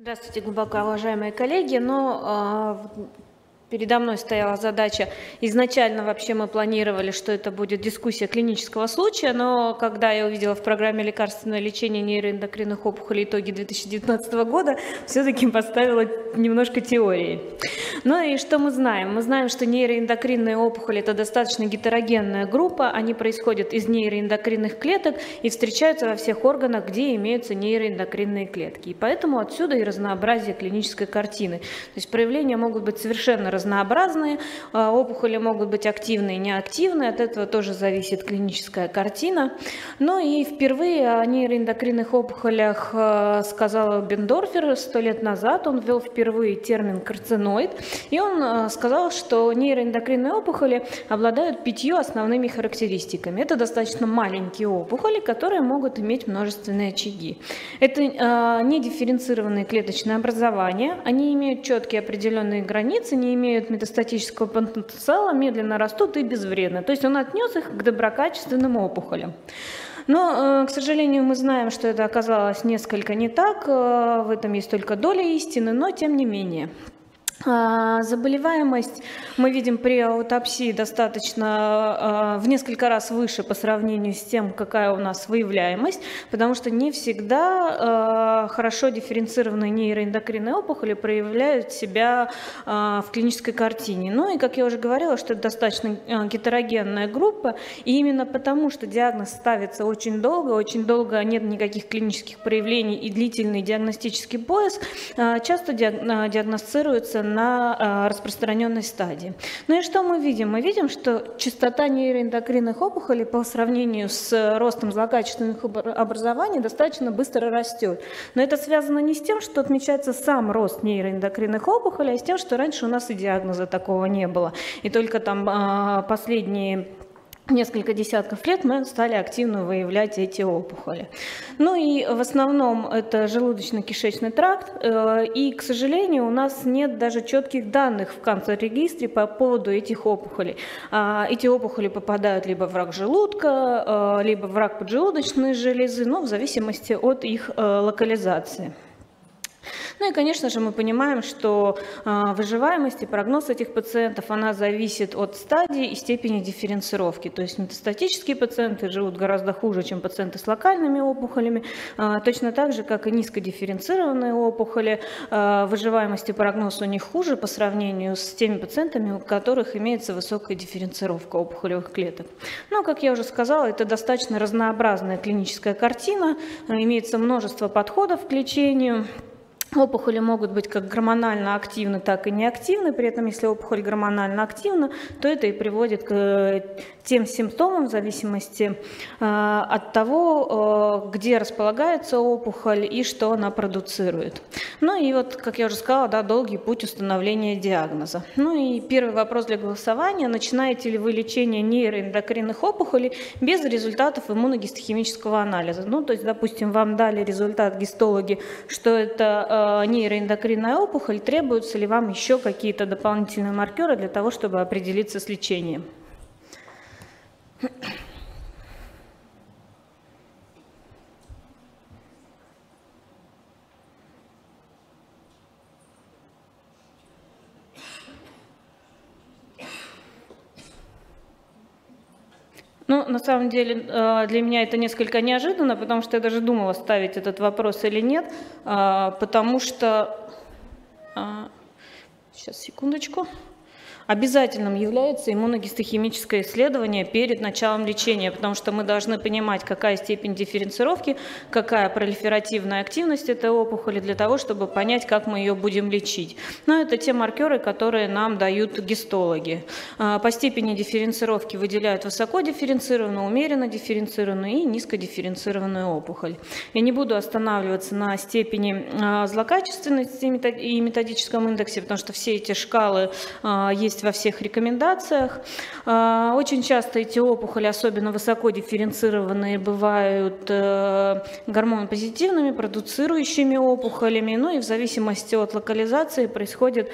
Здравствуйте, глубоко уважаемые коллеги. Передо мной стояла задача. Изначально вообще мы планировали, что это будет дискуссия клинического случая, но когда я увидела в программе лекарственное лечение нейроэндокринных опухолей итоги 2019 года, все-таки поставила немножко теории. Ну и что мы знаем? Мы знаем, что нейроэндокринные опухоли – это достаточно гетерогенная группа, они происходят из нейроэндокринных клеток и встречаются во всех органах, где имеются нейроэндокринные клетки. И поэтому отсюда и разнообразие клинической картины. То есть проявления могут быть совершенно разнообразные, опухоли могут быть активные и неактивные, от этого тоже зависит клиническая картина. Ну и впервые о нейроэндокринных опухолях сказал Бендорфер 100 лет назад, он ввел впервые термин карциноид, и он сказал, что нейроэндокринные опухоли обладают 5 основными характеристиками. Это достаточно маленькие опухоли, которые могут иметь множественные очаги. Это недифференцированные клеточные образования, они имеют четкие определенные границы, не имеют метастатического потенциала, медленно растут и безвредны. То есть он отнес их к доброкачественным опухолям. Но, к сожалению, мы знаем, что это оказалось несколько не так, в этом есть только доля истины, но тем не менее. Заболеваемость мы видим при аутопсии достаточно в несколько раз выше по сравнению с тем, какая у нас выявляемость, потому что не всегда хорошо дифференцированные нейроэндокринные опухоли проявляют себя в клинической картине. Ну и, как я уже говорила, что это достаточно гетерогенная группа, и именно потому, что диагноз ставится очень долго нет никаких клинических проявлений и длительный диагностический поиск, часто диагностируется на распространенной стадии. Ну и что мы видим? Мы видим, что частота нейроэндокринных опухолей по сравнению с ростом злокачественных образований достаточно быстро растет. Но это связано не с тем, что отмечается сам рост нейроэндокринных опухолей, а с тем, что раньше у нас и диагноза такого не было. И только там последние несколько десятков лет мы стали активно выявлять эти опухоли. Ну и в основном это желудочно-кишечный тракт, и, к сожалению, у нас нет даже четких данных в канцер-регистре по поводу этих опухолей. Эти опухоли попадают либо в рак желудка, либо в рак поджелудочной железы, но в зависимости от их локализации. Ну и, конечно же, мы понимаем, что выживаемость и прогноз этих пациентов, она зависит от стадии и степени дифференцировки. То есть метастатические пациенты живут гораздо хуже, чем пациенты с локальными опухолями, точно так же, как и низкодифференцированные опухоли. Выживаемость и прогноз у них хуже по сравнению с теми пациентами, у которых имеется высокая дифференцировка опухолевых клеток. Но, как я уже сказала, это достаточно разнообразная клиническая картина, имеется множество подходов к лечению. Опухоли могут быть как гормонально активны, так и неактивны. При этом, если опухоль гормонально активна, то это и приводит к тем симптомам в зависимости от того, где располагается опухоль и что она продуцирует. Ну и вот, как я уже сказала, да, долгий путь установления диагноза. Ну и первый вопрос для голосования. Начинаете ли вы лечение нейроэндокринных опухолей без результатов иммуногистохимического анализа? Ну, то есть, допустим, вам дали результат гистологи, что это нейроэндокринная опухоль, требуются ли вам еще какие-то дополнительные маркеры для того, чтобы определиться с лечением? Ну, на самом деле, для меня это несколько неожиданно, потому что я даже думала, ставить этот вопрос или нет, потому что... Сейчас, секундочку. Обязательным является иммуногистохимическое исследование перед началом лечения, потому что мы должны понимать, какая степень дифференцировки, какая пролиферативная активность этой опухоли, для того, чтобы понять, как мы ее будем лечить. Но это те маркеры, которые нам дают гистологи. По степени дифференцировки выделяют высокодифференцированную, умеренно дифференцированную и низкодифференцированную опухоль. Я не буду останавливаться на степени злокачественности и методическом индексе, потому что все эти шкалы есть во всех рекомендациях. Очень часто эти опухоли, особенно высокодифференцированные, бывают гормонопозитивными, продуцирующими опухолями, ну и в зависимости от локализации происходит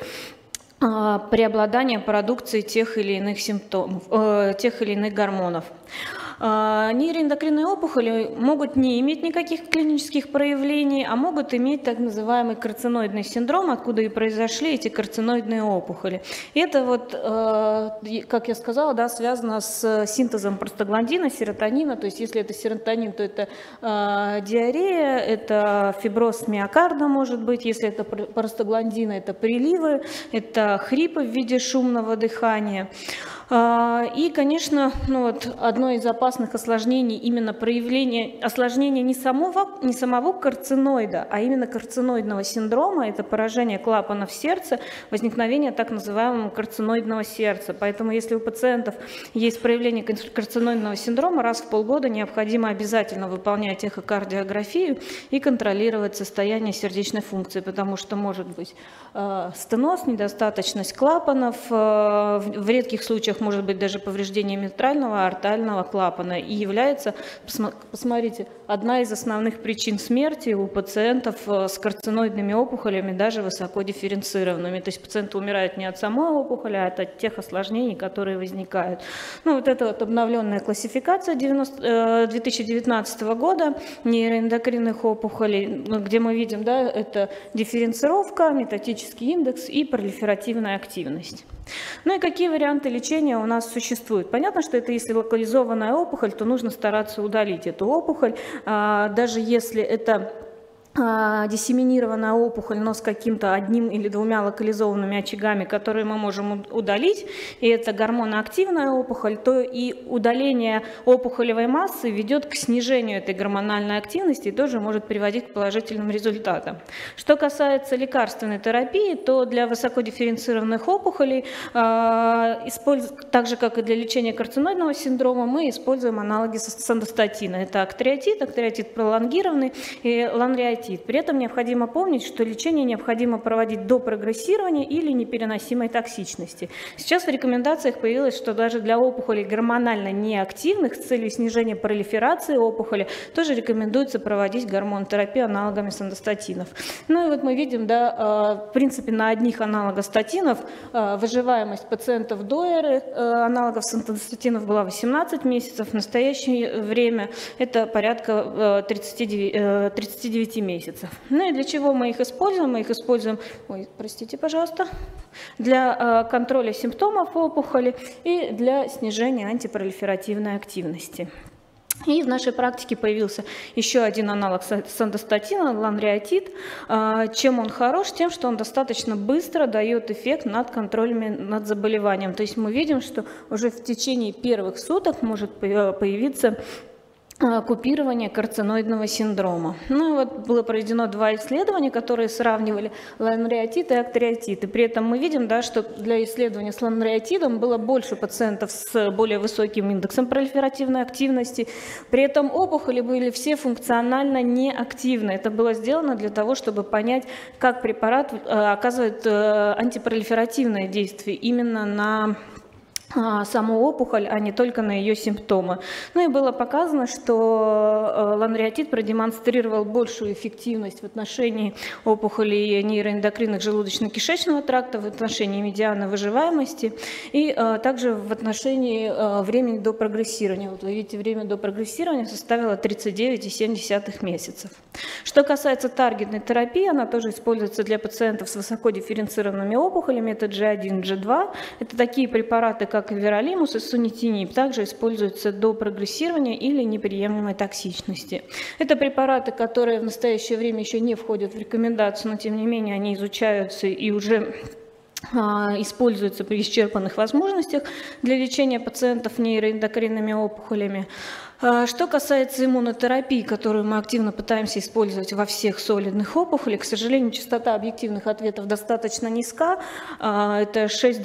преобладание продукции тех или иных симптомов, тех или иных гормонов. Нейроэндокринные опухоли могут не иметь никаких клинических проявлений, а могут иметь так называемый карциноидный синдром, откуда и произошли эти карциноидные опухоли. И это вот, как я сказала, да, связано с синтезом простагландина, серотонина. То есть если это серотонин, то это диарея, это фиброз миокарда может быть. Если это простагландин, это приливы, это хрипы в виде шумного дыхания. И, конечно, одно из опасных осложнений, именно проявление осложнения не самого карциноида, а именно карциноидного синдрома, это поражение клапанов сердца, возникновение так называемого карциноидного сердца. Поэтому, если у пациентов есть проявление карциноидного синдрома, раз в полгода необходимо обязательно выполнять эхокардиографию и контролировать состояние сердечной функции, потому что может быть стеноз, недостаточность клапанов, в редких случаях может быть даже повреждение митрального, аортального клапана и является, посмотрите, одна из основных причин смерти у пациентов с карциноидными опухолями, даже высоко дифференцированными. То есть пациенты умирают не от самой опухоли, а от тех осложнений, которые возникают. Вот это вот обновленная классификация 2019 года нейроэндокринных опухолей, где мы видим, да, это дифференцировка, метатический индекс и пролиферативная активность. И какие варианты лечения у нас существуют? Понятно, что это если локализованная опухоль, то нужно стараться удалить эту опухоль, даже если это диссеминированная опухоль, но с каким-то одним или двумя локализованными очагами, которые мы можем удалить, и это гормоноактивная опухоль, то и удаление опухолевой массы ведет к снижению этой гормональной активности и тоже может приводить к положительным результатам. Что касается лекарственной терапии, то для высокодифференцированных опухолей, так же как и для лечения карциноидного синдрома, мы используем аналоги сандостатина. Это актриотид пролонгированный и ланреотид. При этом необходимо помнить, что лечение необходимо проводить до прогрессирования или непереносимой токсичности. Сейчас в рекомендациях появилось, что даже для опухолей гормонально неактивных с целью снижения пролиферации опухоли тоже рекомендуется проводить гормонотерапию аналогами сандостатинов. И вот мы видим, да, в принципе, на одних аналогах статинов выживаемость пациентов до эры аналогов сандостатинов была 18 месяцев, в настоящее время это порядка 39 месяцев. И для чего мы их используем? Мы их используем, для контроля симптомов опухоли и для снижения антипролиферативной активности. И в нашей практике появился еще один аналог сандостатина, ланреотид. Чем он хорош? Тем, что он достаточно быстро дает эффект над контролем над заболеванием. То есть мы видим, что уже в течение первых суток может появиться купирование карциноидного синдрома. Было проведено 2 исследования, которые сравнивали ланреотид и актриотид. И при этом мы видим, да, что для исследования с ланреотидом было больше пациентов с более высоким индексом пролиферативной активности. При этом опухоли были все функционально неактивны. Это было сделано для того, чтобы понять, как препарат оказывает антипролиферативное действие именно на саму опухоль, а не только на ее симптомы. И было показано, что ланреотид продемонстрировал большую эффективность в отношении опухолей нейроэндокринных желудочно-кишечного тракта, в отношении медианы выживаемости и также в отношении времени до прогрессирования. Вы видите, время до прогрессирования составило 39,7 месяцев. Что касается таргетной терапии, она тоже используется для пациентов с высокодифференцированными опухолями. Это G1, G2. Это такие препараты, как веролимус и сунитинип, также используются до прогрессирования или неприемлемой токсичности. Это препараты, которые в настоящее время еще не входят в рекомендацию, но тем не менее они изучаются и уже используются при исчерпанных возможностях для лечения пациентов нейроэндокринными опухолями. Что касается иммунотерапии, которую мы активно пытаемся использовать во всех солидных опухолях, к сожалению, частота объективных ответов достаточно низка, это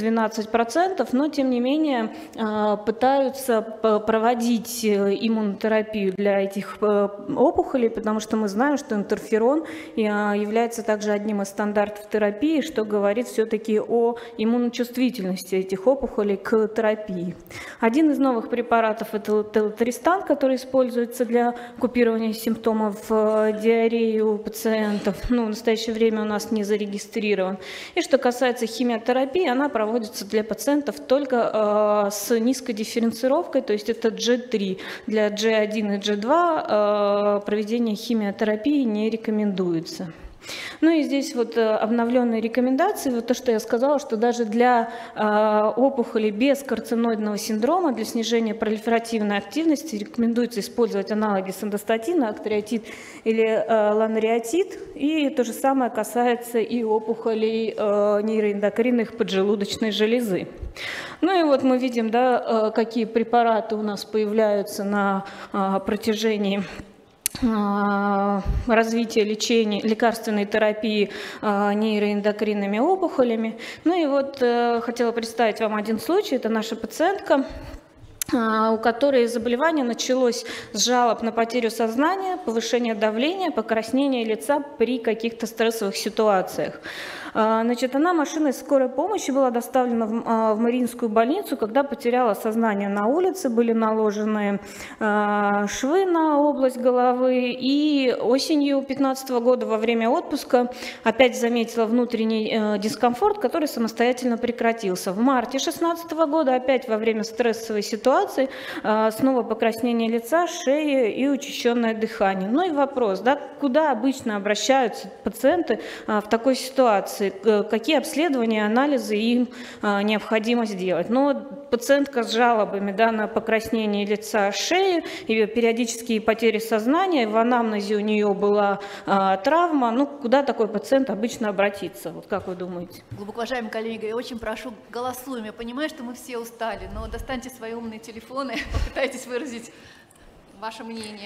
6-12%, но тем не менее пытаются проводить иммунотерапию для этих опухолей, потому что мы знаем, что интерферон является также одним из стандартов терапии, что говорит все-таки о иммуночувствительности этих опухолей к терапии. Один из новых препаратов – это телотаристан, который используется для купирования симптомов диареи у пациентов, ну, в настоящее время у нас не зарегистрирован. И что касается химиотерапии, она проводится для пациентов только с низкой дифференцировкой, то есть это G3. Для G1 и G2 проведение химиотерапии не рекомендуется. Ну и здесь вот обновленные рекомендации, вот то, что я сказала, что даже для опухолей без карциноидного синдрома, для снижения пролиферативной активности рекомендуется использовать аналоги сандостатина, актриотид или ланреотид, и то же самое касается и опухолей нейроэндокринных поджелудочной железы. Ну и вот мы видим, да, какие препараты у нас появляются на протяжении развития лечения, лекарственной терапии нейроэндокринными опухолями. Ну и вот хотела представить вам один случай. Это наша пациентка, у которой заболевание началось с жалоб на потерю сознания, повышение давления, покраснение лица при каких-то стрессовых ситуациях. Значит, она машиной скорой помощи была доставлена в Мариинскую больницу, когда потеряла сознание на улице, были наложены швы на область головы, и осенью 2015 года во время отпуска опять заметила внутренний дискомфорт, который самостоятельно прекратился. В марте 2016 года опять во время стрессовой ситуации снова покраснение лица, шеи и учащенное дыхание. Ну и вопрос, да, куда обычно обращаются пациенты в такой ситуации? Какие обследования, анализы им необходимо сделать. Но пациентка с жалобами, да, на покраснение лица, шеи, и периодические потери сознания, в анамнезе у нее была травма. Ну, куда такой пациент обычно обратится? Вот как вы думаете? Глубоко уважаемые коллеги, я очень прошу, голосуем. Я понимаю, что мы все устали, но достаньте свои умные телефоны, попытайтесь выразить ваше мнение.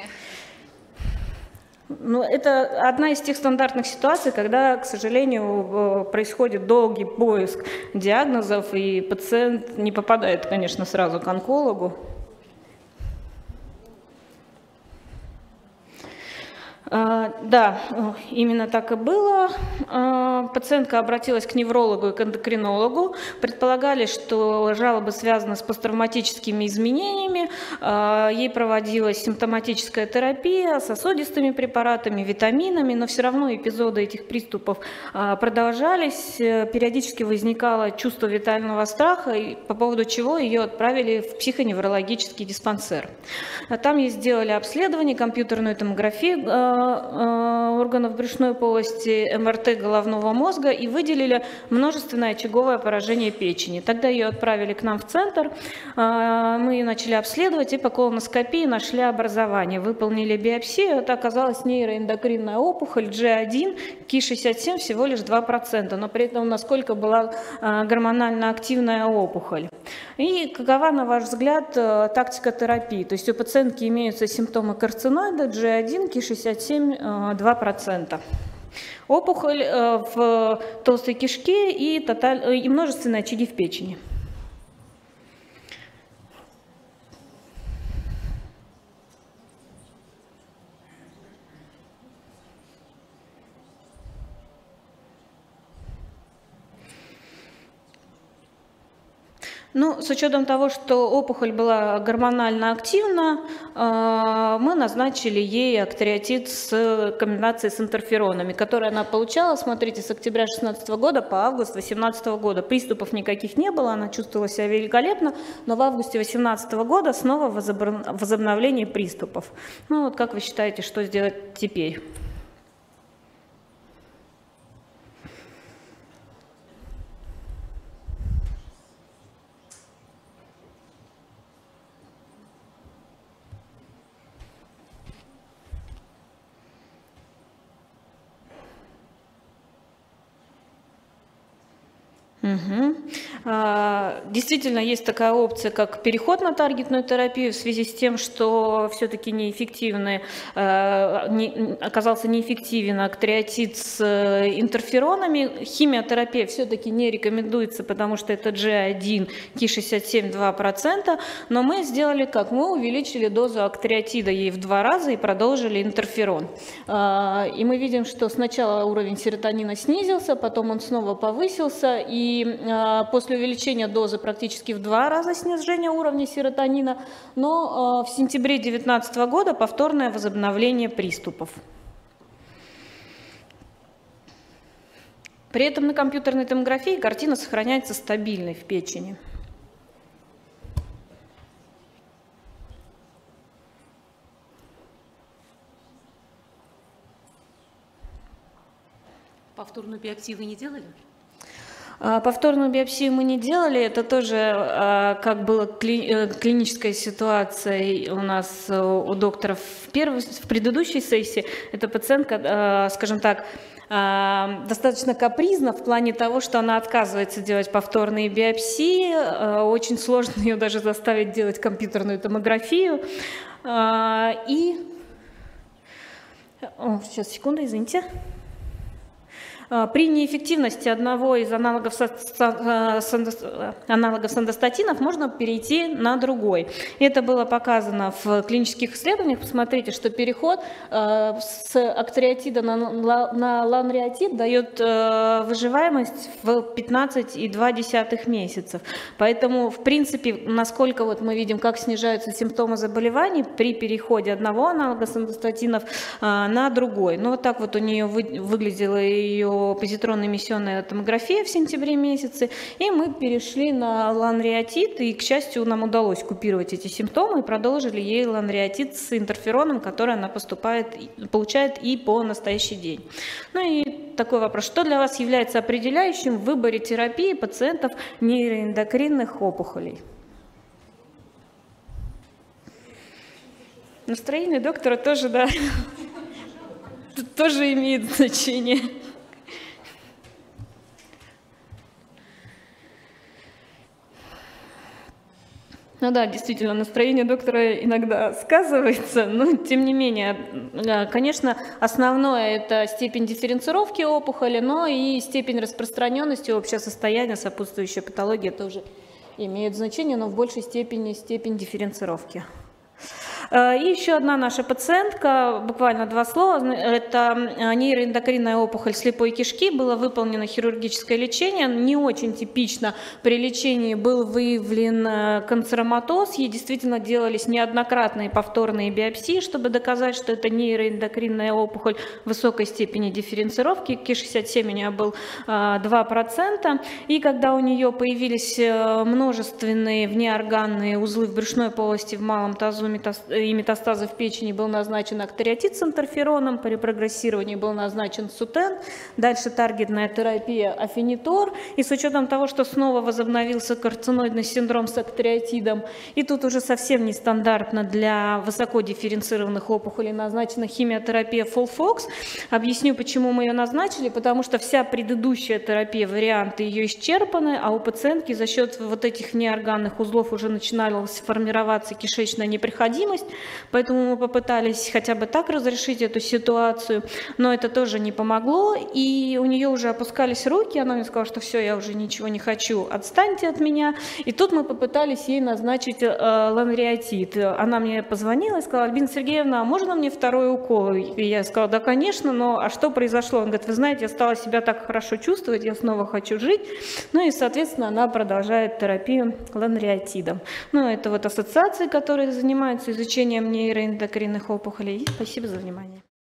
Ну, это одна из тех стандартных ситуаций, когда, к сожалению, происходит долгий поиск диагнозов, и пациент не попадает, конечно, сразу к онкологу. Да, именно так и было. Пациентка обратилась к неврологу и к эндокринологу. Предполагали, что жалобы связаны с посттравматическими изменениями. Ей проводилась симптоматическая терапия сосудистыми препаратами, витаминами, но все равно эпизоды этих приступов продолжались. Периодически возникало чувство витального страха, по поводу чего ее отправили в психоневрологический диспансер. Там ей сделали обследование, компьютерную томографию органов брюшной полости, МРТ головного мозга и выделили множественное очаговое поражение печени. Тогда ее отправили к нам в центр, мы ее начали обследовать и по колоноскопии нашли образование. Выполнили биопсию, это оказалась нейроэндокринная опухоль G1, Ki-67 всего лишь 2%, но при этом насколько была гормонально активная опухоль. И какова, на ваш взгляд, тактика терапии? То есть у пациентки имеются симптомы карциноида G1, Ki-67, 2%. Опухоль в толстой кишке и множественные очаги в печени. Ну, с учетом того, что опухоль была гормонально активна, мы назначили ей актриотид с комбинацией с интерферонами, которые она получала, смотрите, с октября 2016 года по август 2018 года. Приступов никаких не было, она чувствовала себя великолепно, но в августе 2018 года снова возобновление приступов. Ну, вот как вы считаете, что сделать теперь? Действительно, есть такая опция, как переход на таргетную терапию в связи с тем, что все-таки оказался неэффективен актриотид с интерферонами. Химиотерапия все-таки не рекомендуется, потому что это G1, Ki-67 2%, но мы сделали как? Мы увеличили дозу актриотида ей в 2 раза и продолжили интерферон. И мы видим, что сначала уровень серотонина снизился, потом он снова повысился, и и после увеличения дозы практически в 2 раза снижение уровня серотонина, но в сентябре 2019 года повторное возобновление приступов. При этом на компьютерной томографии картина сохраняется стабильной в печени. Повторную биопсию вы не делали? Повторную биопсию мы не делали, это тоже как было клиническая ситуация у нас у докторов в предыдущей сессии. Эта пациентка, скажем так, достаточно капризна в плане того, что она отказывается делать повторные биопсии, очень сложно ее даже заставить делать компьютерную томографию. Сейчас, секунду, извините. При неэффективности одного из аналогов сандостатинов можно перейти на другой. Это было показано в клинических исследованиях. Посмотрите, что переход с актариотида на ланреотид дает выживаемость в 15,2 месяцев. Поэтому, в принципе, насколько вот мы видим, как снижаются симптомы заболеваний при переходе одного аналога сандостатинов на другой. Ну, вот так вот у нее выглядела ее позитронно-эмиссионная томография в сентябре месяце, и мы перешли на ланреотид, и, к счастью, нам удалось купировать эти симптомы и продолжили ей ланреотид с интерфероном, который она получает и по настоящий день. Ну и такой вопрос: что для вас является определяющим в выборе терапии пациентов нейроэндокринных опухолей? Настроение доктора тоже, да, тоже имеет значение. Ну да, действительно, настроение доктора иногда сказывается, но тем не менее, конечно, основное – это степень дифференцировки опухоли, но и степень распространенности, общее состояние, сопутствующая патология тоже имеют значение, но в большей степени степень дифференцировки. И еще одна наша пациентка, буквально 2 слова, это нейроэндокринная опухоль слепой кишки, было выполнено хирургическое лечение, не очень типично, при лечении был выявлен канцероматоз, ей действительно делались неоднократные повторные биопсии, чтобы доказать, что это нейроэндокринная опухоль высокой степени дифференцировки, Ки-67 у нее был 2%, и когда у нее появились множественные внеорганные узлы в брюшной полости, в малом тазу и метастазы в печени, был назначен актариотид с интерфероном, при прогрессировании был назначен сутен, дальше таргетная терапия афинитор, и с учетом того, что снова возобновился карциноидный синдром с актариотидом, и тут уже совсем нестандартно для высоко дифференцированных опухолей назначена химиотерапия FOLFOX. Объясню, почему мы ее назначили, потому что вся предыдущая терапия, варианты ее исчерпаны, а у пациентки за счет вот этих неорганных узлов уже начиналась формироваться кишечная непроходимость, поэтому мы попытались хотя бы так разрешить эту ситуацию, но это тоже не помогло, и у нее уже опускались руки, она мне сказала, что все, я уже ничего не хочу, отстаньте от меня, и тут мы попытались ей назначить ланреотид. Она мне позвонила и сказала: Альбина Сергеевна, а можно мне 2-й укол? И я сказала: да, конечно, но а что произошло? Он говорит: вы знаете, я стала себя так хорошо чувствовать, я снова хочу жить, ну и, соответственно, она продолжает терапию ланреотидом. Ну, это вот ассоциации, которые занимаются изучением нейроэндокринных опухолей. И спасибо за внимание.